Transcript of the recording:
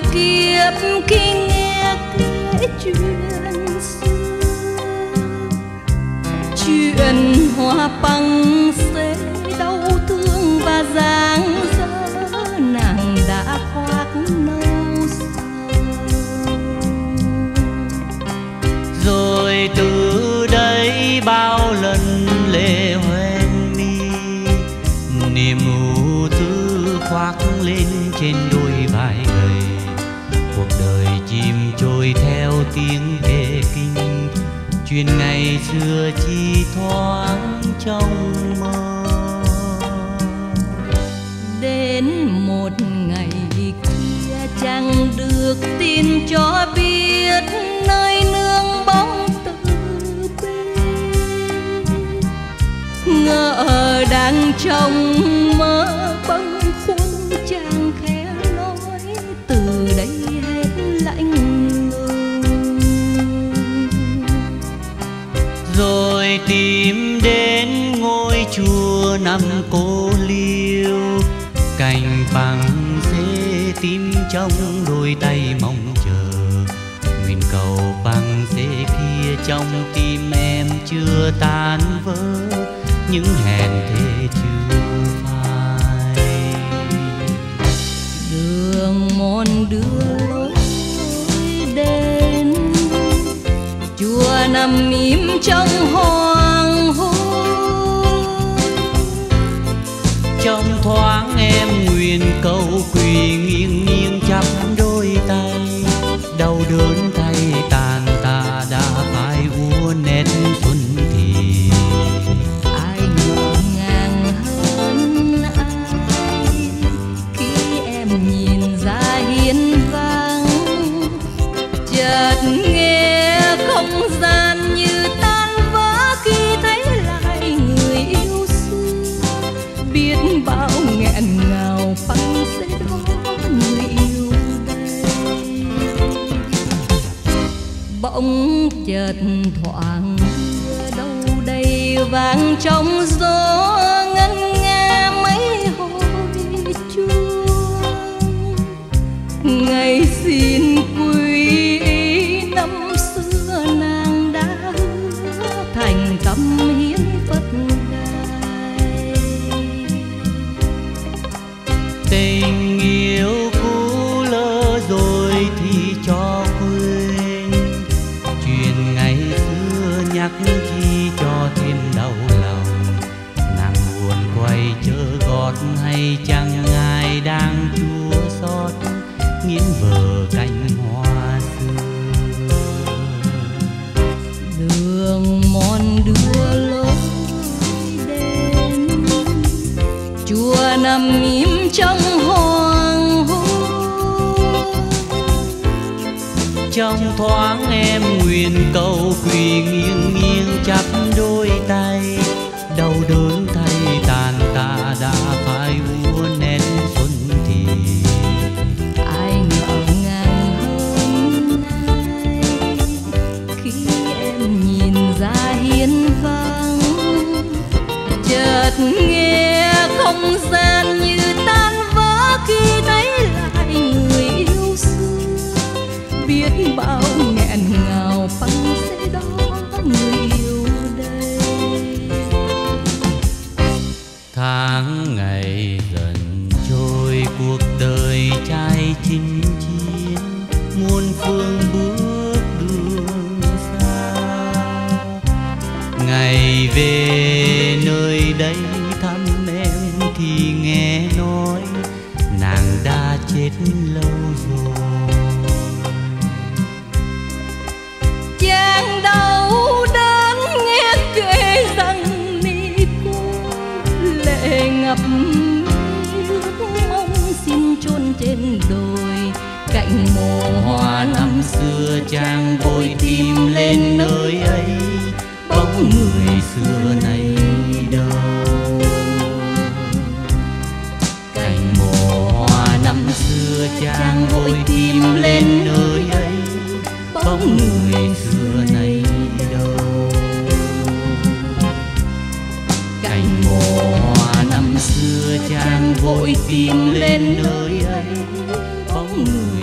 kiếp khi nghe kể chuyện xưa, chuyện hoa băng xế đau thương và dáng dỡ nàng đã khoác nâu sầu. Rồi từ đây bao lần lệ hoen mi, niềm ưu tư khoác lên trên đôi vai gầy. Cuộc đời chìm trôi theo tiếng kể kinh, chuyện ngày xưa chỉ thoáng trong mơ. Đến một ngày kia chẳng được tin cho biết nơi nương bóng từ bên, ngỡ đang trong mơ bâng khuâng chàng khẽ nói từ đây hết lạnh lùng. Rồi tìm đến ngôi chùa nằm cô liêu, cành bằng xế tím trong đôi tay mong chờ. Nguyện cầu bằng xế kia trong tim em chưa tan vỡ, những hẹn thề chưa phai. Đường mòn đưa lối đến, chùa nằm im trong hoàng hôn. Trong thoáng em nguyện cầu quỳ nghiêng nghiêng chắp đôi tay, đau đớn thay tàn ta đã phải úa nét xuân thì. Ai ngỡ ngàng hơn ai khi em nhìn ra hiên vang, chợt nghe không gian như tan vỡ khi thấy lại người yêu xưa. Biết bao nghẹn ngào phăng sẽ đó người yêu đây. Bỗng chợt thoảng mưa đâu đây vang trong gió, ngân nga mấy hồi chuông. Ngày xin quy y năm xưa nàng đã hứa thành tâm hiến Phật đài. Tình yêu cũ lỡ rồi thì cho quên, chuyện ngày xưa nhắc chi cho thêm đau lòng. Nàng buồn quay chớ gót hay chẳng ai đang chua xót, nghiến vờ cánh hoa xưa. Đường mòn đưa lối đến, chùa nằm im trong hoàng hôn. Trong thoáng em nguyện cầu quỳ nghiêng nghiêng chắp đôi tay, đau đớn thay tàn ta đã phải úa nét xuân thì. Ai ngỡ ngàng hơn ai khi em nhìn ra hiên vang, chợt nghe không gian như tan vỡ khi thấy lại người yêu xưa. Biết bao nghẹn ngào phăng sẽ đó người yêu đây. Tháng ngày dần trôi cuộc đời trai chinh chiến, muôn phương bước đường xa. Ngày về nơi đây thăm em thì nghe nói nàng đã chết lâu rồi. Chàng đau đớn nghe kể rằng ni cô lệ ngập nước mong xin chôn trên đồi. Cạnh mồ hoa năm Xưa chàng vội tìm lên nơi ấy, bóng người xưa này đâu. Cành mồ hoa năm xưa chàng vội tìm lên nơi ấy, bóng người xưa này đâu. Cành mồ hoa năm xưa chàng vội tìm lên nơi ấy, bóng người